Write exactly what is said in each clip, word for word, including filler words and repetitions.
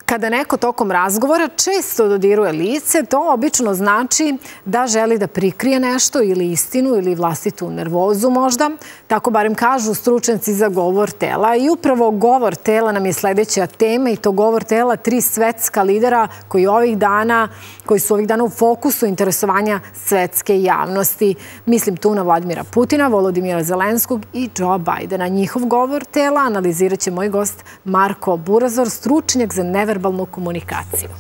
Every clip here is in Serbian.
Kada neko tokom razgovora često dodiruje lice, to obično znači da želi da prikrije nešto ili istinu ili vlastitu nervozu možda. Tako barem kažu stručnjaci za govor tela. I upravo govor tela nam je sledeća tema i to govor tela tri svetska lidera koji, ovih dana, koji su ovih dana u fokusu interesovanja svetske javnosti. Mislim tu na Vladimira Putina, Volodimira Zelenskog i Joea Bajdena. Njihov govor tela analizirat će moj gost Marko Burazor, stručnjak za neverbalnu komunikaciju.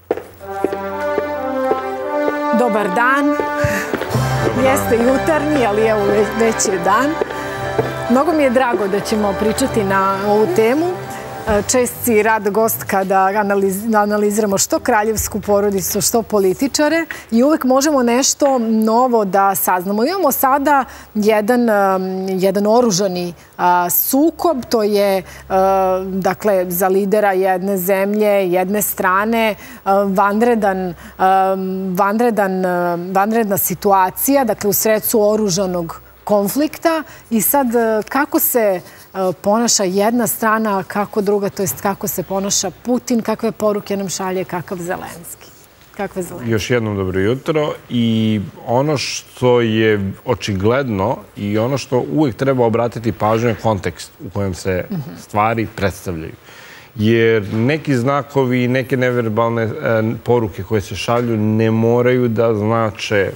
Dobar dan. Jeste jutarnji, ali evo već je dan. Mnogo mi je drago da ćemo pričati na ovu temu. Čest si rad gost kada analiziramo što kraljevsku porodicu, što političare i uvek možemo nešto novo da saznamo. Imamo sada jedan, jedan oružani sukob, to je dakle za lidera jedne zemlje, jedne strane, vanredan, vanredan, vanredna situacija, dakle u sredcu oružanog konflikta i sad kako se ponaša jedna strana, kako druga, to jest kako se ponaša Putin, kakve poruke nam šalje, kakav Zelenski. Kakve Zelenski? Još jednom dobro jutro i ono što je očigledno i ono što uvijek treba obratiti pažnju je kontekst u kojem se stvari predstavljaju. Jer neki znakovi i neke neverbalne poruke koje se šalju ne moraju da znače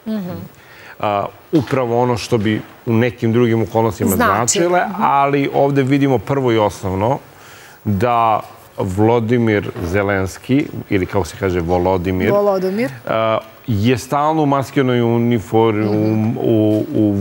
upravo ono što bi u nekim drugim okolnostima značile, ali ovdje vidimo prvo i osnovno da Vladimir Zelenski, ili kako se kaže Volodimir, je stalno u maskirnoj uniformi, u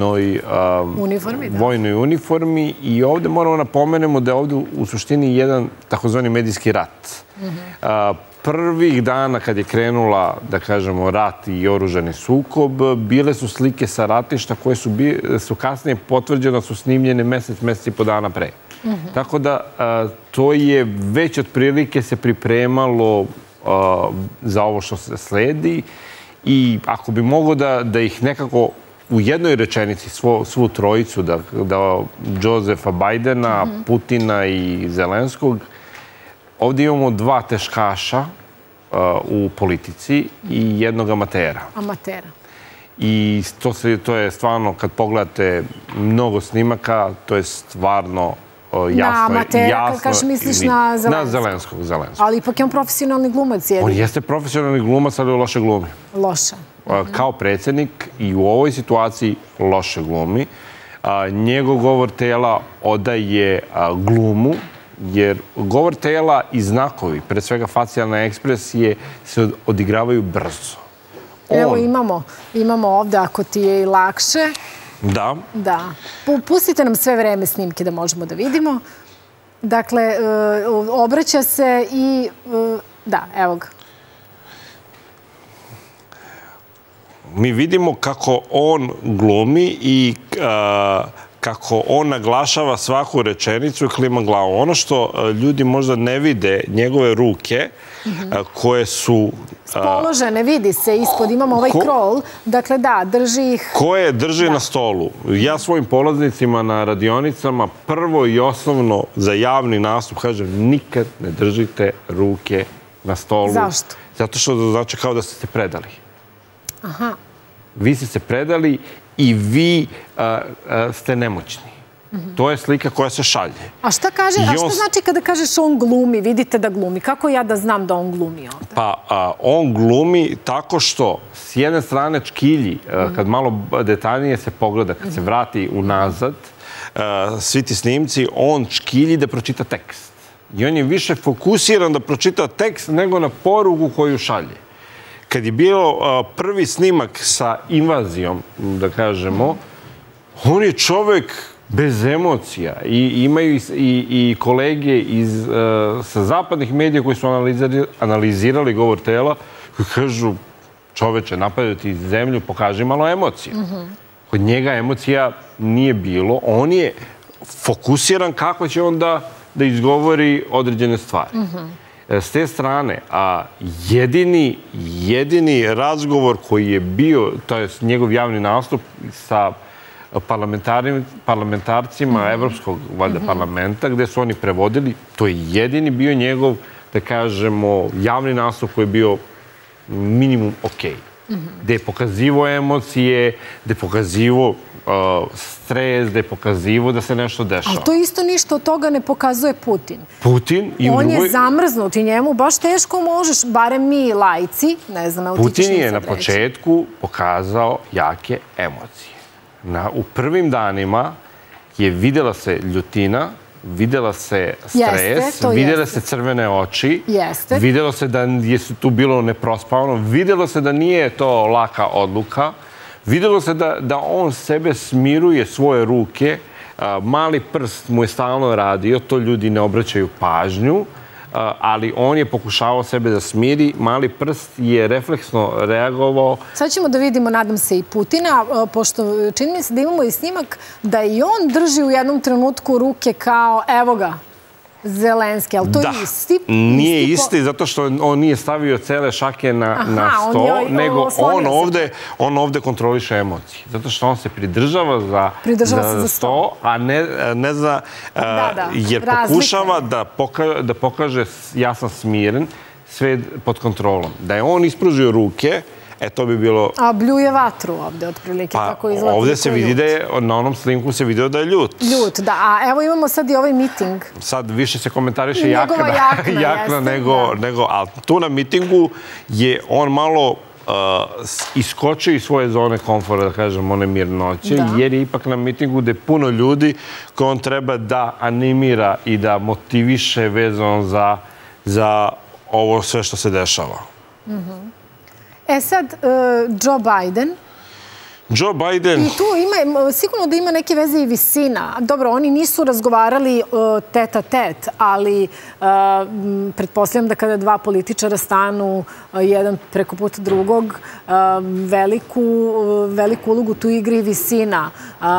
vojnoj uniformi i ovdje moramo napomenemo da je ovdje u suštini jedan takozvani medijski rat. Prvih dana kad je krenula, da kažemo, rat i oružani sukob, bile su slike sa ratišta koje su kasnije potvrđene, su snimljene mesec, mesec i po dana pre. Tako da to je već otprilike se pripremalo za ovo što se sledi i ako bi moglo da ih nekako u jednoj rečenici, svu trojicu, da Josefa Bajdena, Putina i Zelenskog, ovdje imamo dva teškaša u politici i jednog amatera. Amatera. I to je stvarno, kad pogledate mnogo snimaka, to je stvarno jasno. Na amatera, kad kažeš misliš na Zelenskog? Na Zelenskog, Zelenskog. Ali ipak je on profesionalni glumac, je li? On jeste profesionalni glumac, ali loše glumi. Loše. Kao predsjednik i u ovoj situaciji loše glumi. Njegov govor tela odaje glumu, jer govor tela i znakovi, pre svega facijalne ekspresije, se odigravaju brzo. Evo imamo, imamo ovdje, ako ti je i lakše. Da. Da. Pustite nam sve vreme snimke da možemo da vidimo. Dakle, obraća se i... Da, evo ga. Mi vidimo kako on glumi i kako on naglašava svaku rečenicu i klima glavu. Ono što ljudi možda ne vide, njegove ruke, koje su... Spoložene, vidi se, ispod imamo ovaj krol. Dakle, da, drži ih... Koje drži na stolu. Ja svojim polaznicima na radionicama prvo i osnovno za javni nastup kažem nikad ne držite ruke na stolu. Zašto? Zato što znači kao da ste se predali. Aha. Vi ste se predali i vi ste nemoćni. To je slika koja se šalje. A šta kaže, a šta znači kada kažeš on glumi, vidite da glumi? Kako ja da znam da on glumi ovdje? Pa, on glumi tako što s jedne strane čkilji, kad malo detaljnije se pogleda, kad se vrati unazad, svi ti snimci, on čkilji da pročita tekst. I on je više fokusiran da pročita tekst nego na poruku koju šalje. Kad je bio prvi snimak sa invazijom, da kažemo, on je čovek bez emocija i imaju i kolege sa zapadnih medija koji su analizirali govor tela koji kažu, čoveče, napadaju ti zemlju, pokaži malo emocija. Kod njega emocija nije bilo. On je fokusiran kako će on da izgovori određene stvari. S te strane, jedini, jedini razgovor koji je bio, to je njegov javni nastup sa parlamentarcima Evropskog valjda parlamenta, gde su oni prevodili, to je jedini bio njegov da kažemo, javni nastup koji je bio minimum okej. Gde je pokazivo emocije, gde je pokazivo stres, da je pokazivo da se nešto dešava. Ali to isto ništa od toga ne pokazuje Putin. Putin i u On drugoj... je zamrznut i njemu baš teško možeš, barem mi lajci, ne znam, Putin je na početku pokazao jake emocije. Na, u prvim danima je videla se ljutina, videla se stres, jeste, videla jeste. se crvene oči, Jeste. videlo se da je tu bilo neprospavano, videlo se da nije to laka odluka, videlo se da, da on sebe smiruje svoje ruke, mali prst mu je stalno radio, to ljudi ne obraćaju pažnju, ali on je pokušavao sebe da smiri, mali prst je refleksno reagovao. Sad ćemo da vidimo, nadam se, i Putina, pošto čini mi se da imamo i snimak da i on drži u jednom trenutku ruke kao, evo ga, Zelenski, ali to je isti? Nije isti, zato što on nije stavio cele šake na sto, nego on ovde kontroliše emocije. Zato što on se pridržava za sto, a ne za... Jer pokušava da pokaže ja sam smiren, sve pod kontrolom. Da je on ispružio ruke, e, to bi bilo... A bljuje vatru ovde, otprilike, kako izgleda. Ovde se vidi da je, na onom snimku se vidio da je ljut. Ljut, da. A evo imamo sad i ovaj miting. Sad više se komentariše jakna nego... Ali tu na mitingu je on malo iskočio iz svoje zone komfora, da kažem, one mirnoće, jer je ipak na mitingu gde je puno ljudi koje on treba da animira i da motiviše vezano za ovo sve što se dešava. E sad, Joe Biden... Joe Biden... I tu ima, sigurno da ima neke veze i visina. Dobro, oni nisu razgovarali tet a tet, ali pretpostavljam da kada dva političara stanu jedan preko puta drugog, veliku ulogu tu igri visina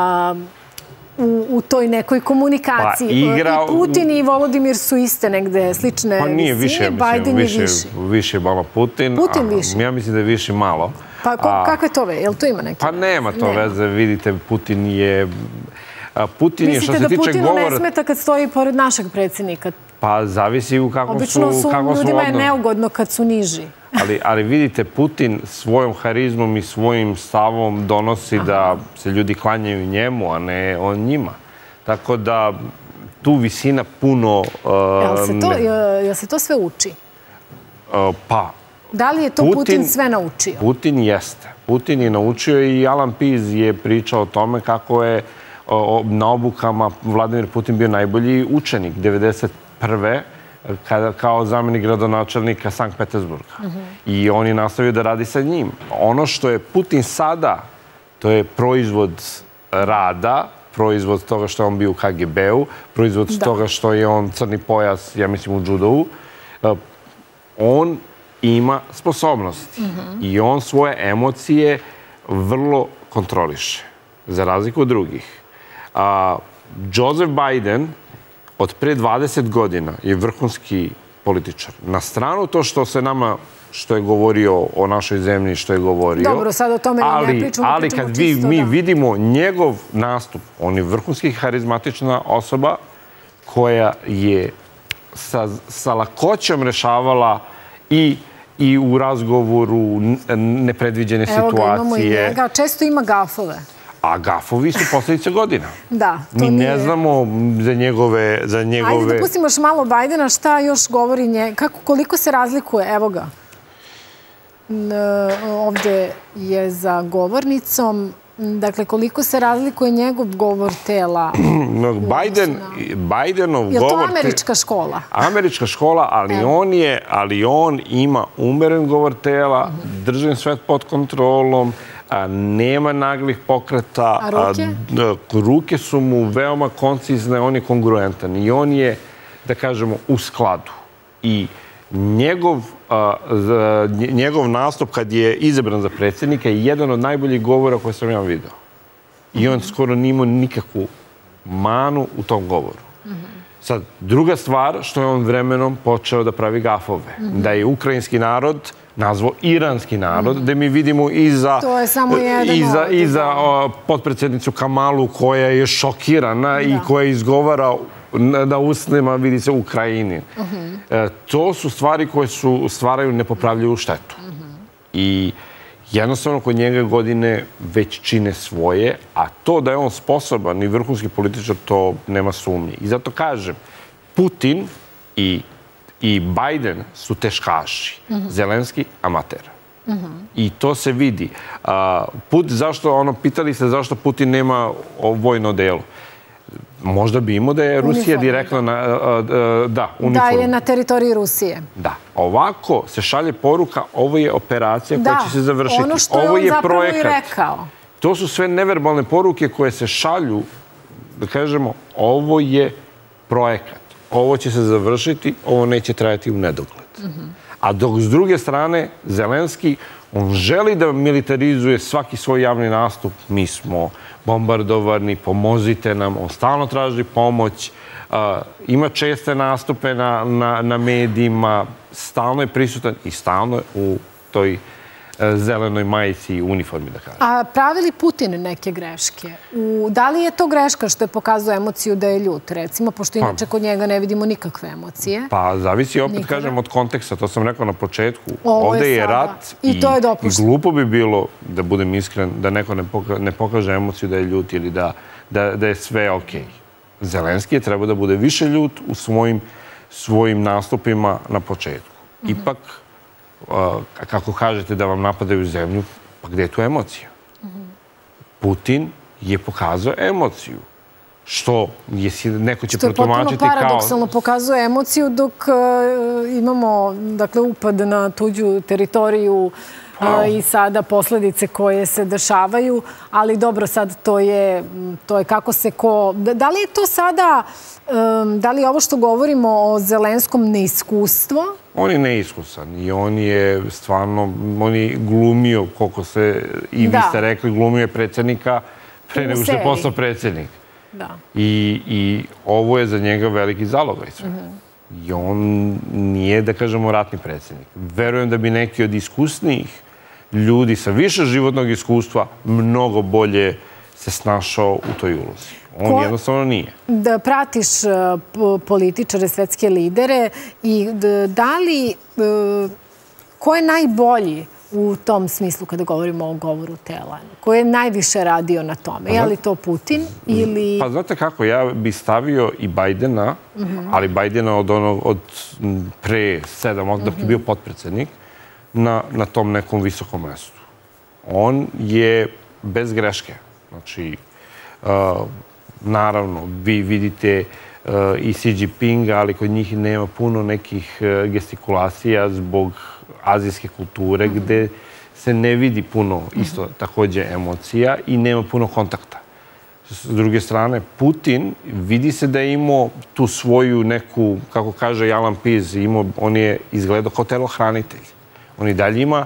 u toj nekoj komunikaciji. I Putin i Volodimir su iste negde slične visine. Pa nije više, mislim, više je malo Putin. Putin više? Ja mislim da je više malo. Pa kakve to veze? Jel to ima neke? Pa nema to veze. Vidite, Putin je... Mislite da Putinu ne smeta kad stoji pored našeg predsjednika? Pa zavisi u kakvom su odnosu. Obično su ljudima je neugodno kad su niži. Ali vidite, Putin svojom harizmom i svojim stavom donosi da se ljudi klanjaju njemu, a ne on njima. Tako da tu visina puno... Jel se to sve uči? Pa... Da li je to Putin sve naučio? Putin jeste. Putin je naučio i Alan Pease je pričao o tome kako je na obukama Vladimir Putin bio najbolji učenik devedeset prve kao zamjenik gradonačelnika Sankt Petersburga. I on je nastavio da radi sa njim. Ono što je Putin sada, to je proizvod rada, proizvod toga što je on bio u ka ge be-u, proizvod toga što je on crni pojas, ja mislim, u judovu. On ima sposobnosti i on svoje emocije vrlo kontroliše, za razliku od drugih. Joseph Biden od pre dvadeset godina je vrhunski političar. Na stranu to što se nama, što je govorio o našoj zemlji, što je govorio. Dobro, sad o tome ne pričamo. Ali kad mi vidimo njegov nastup, on je vrhunski harizmatična osoba koja je sa lakoćom rešavala i i u razgovoru nepredviđene situacije. Evo ga, imamo i njega. Često ima gafove. A gafovi su posljedice godina. Da, to nije... Mi ne znamo za njegove... Ajde da pustimo još malo Bajdena, šta još govori nje... Koliko se razlikuje? Evo ga. Ovde je za govornicom. Dakle, koliko se razlikuje njegov govor tela? Bajdenov govor... Je li to američka škola? Američka škola, ali on je, ali on ima umeren govor tela, držen sve pod kontrolom, nema naglih pokreta. A ruke? Ruke su mu veoma koncizne, on je kongruentan i on je, da kažemo, u skladu. I njegov njegov nastup kad je izabran za predsjednika je jedan od najboljih govora koje sam ja vidio. I on skoro nije imao nikakvu manu u tom govoru. Sad, druga stvar što je on vremenom počeo da pravi gafove. Da je ukrajinski narod nazvao iranski narod, gde mi vidimo i za potpredsjednicu Kamalu koja je šokirana i koja izgovara na usnima vidi se Ukrajini. To su stvari koje su stvaraju nepopravljivu štetu. I jednostavno kod njega godine već čine svoje, a to da je on sposoban i vrhunski političar, to nema sumnje. I zato kažem, Putin i, i Biden su teškaši, Zelenski amater. I to se vidi. A, put, zašto, ono, pitali se zašto Putin nema vojno delo. Možda bi imao da je Rusija direktno na... Da, uniform. Da je na teritoriji Rusije. Da. Ovako se šalje poruka, ovo je operacija koja će se završiti. Da, ono što je on zapravo i rekao. To su sve neverbalne poruke koje se šalju, da kažemo, ovo je projekat. Ovo će se završiti, ovo neće trajati u nedogled. A dok s druge strane, Zelenski, on želi da militarizuje svaki svoj javni nastup. Mi smo bombardovani, pomozite nam, on stalno traži pomoć, ima česte nastupe na, na, na medijima, stalno je prisutan i stalno je u toj zelenoj majici i uniformi, da kažem. A pravi li Putin neke greške? U, da li je to greška što je pokazao emociju da je ljut, recimo, pošto inače kod njega ne vidimo nikakve emocije? Pa zavisi, opet kažem, od konteksta. To sam rekao na početku. Ovo Ovde je je sada. rat I i, to je i dopušteno. glupo bi bilo, da budem iskren, da neko ne, poka, ne pokaže emociju da je ljut ili da, da, da je sve okej. Zelenski je trebao da bude više ljut u svojim, svojim nastupima na početku. Ipak, kako kažete da vam napadaju zemlju, pa gde je tu emocija? Putin je pokazao emociju. Što je, neko će protumačiti kao... Što je potpuno paradoksalno pokazuje emociju dok imamo, dakle, upad na tuđu teritoriju i sada posledice koje se dešavaju, ali dobro, sad to je, to je kako se ko... Da li je to sada, da li je ovo što govorimo o Zelenskom neiskustvo? On je neiskusan i on je stvarno, on je glumio, koliko se, i vi ste rekli, glumio je predsjednika pre nego što je postao predsjednik. I, I ovo je za njega veliki zalogaj sve. I on nije, da kažemo, ratni predsjednik. Verujem da bi neki od iskusnijih ljudi sa više životnog iskustva mnogo bolje se snašao u toj ulozi. On jednostavno nije. Da pratiš političare, svetske lidere i da li, ko je najbolji u tom smislu kada govorimo o govoru tela? Ko je najviše radio na tome? Je li to Putin ili... Pa znate kako, ja bi stavio i Bajdena, ali Bajdena od onog, od pre sedam, dok je bio potpredsjednik, na, na tom nekom visokom mestu. On je bez greške. Znači, uh, naravno, vi vidite uh, i Xi Jinpinga, ali kod njih nema puno nekih uh, gestikulacija zbog azijske kulture, mm-hmm. gde se ne vidi puno isto mm-hmm. takođe emocija i nema puno kontakta. S druge strane, Putin vidi se da je imao tu svoju neku, kako kaže Alan Pease, imao, on je izgledao kao telohranitelj. On i dalje ima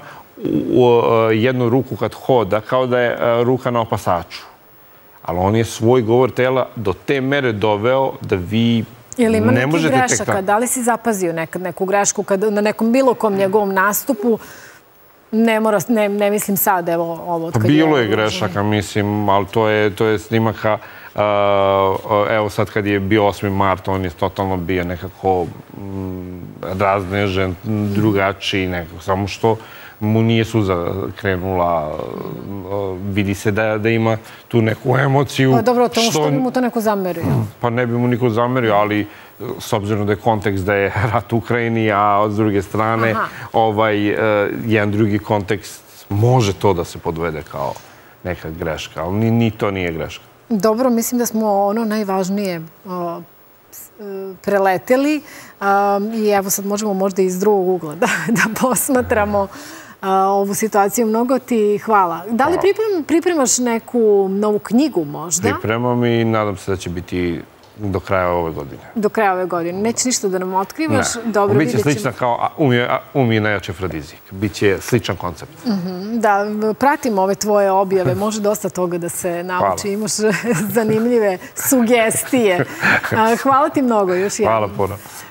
jednu ruku kad hoda, kao da je ruka na opasaču. Ali on je svoj govor tela do te mere doveo da vi ne možete tek tako. Da li si zapazio nekad neku grešku kad na nekom bilo kom njegovom nastupu, ne mora, ne, ne mislim sad, evo ovo... Bilo je grešaka, mislim, ali to je, to je snimaka. Uh, evo sad kad je bio osmi mart, on je totalno bio nekako mm, raznežen, drugačiji, nekako, samo što mu nije suza krenula, uh, vidi se da, da ima tu neku emociju. Pa dobro, to što, što bi mu to neko zamerio? Pa ne bi mu niko zamerio, ali s obzirom da je kontekst da je rat u Ukrajini, a od druge strane ovaj, uh, jedan drugi kontekst može to da se podvede kao neka greška, ali ni, ni to nije greška. Dobro, mislim da smo ono najvažnije o, preleteli a, i evo sad možemo možda iz drugog ugla da, da posmatramo a, ovu situaciju. Mnogo ti hvala. Da li priprem, pripremaš neku novu knjigu možda? Pripremam i nadam se da će biti do kraja ove godine. Do kraja ove godine. Neće ništa da nam otkrivaš? Ne. Dobro, biće slična kao Um je najjači afrodizik. Biće sličan koncept. Mm-hmm, da, pratimo ove tvoje objave. Može dosta toga da se nauči. Imaš zanimljive sugestije. Hvala ti mnogo još jednom. Hvala puno.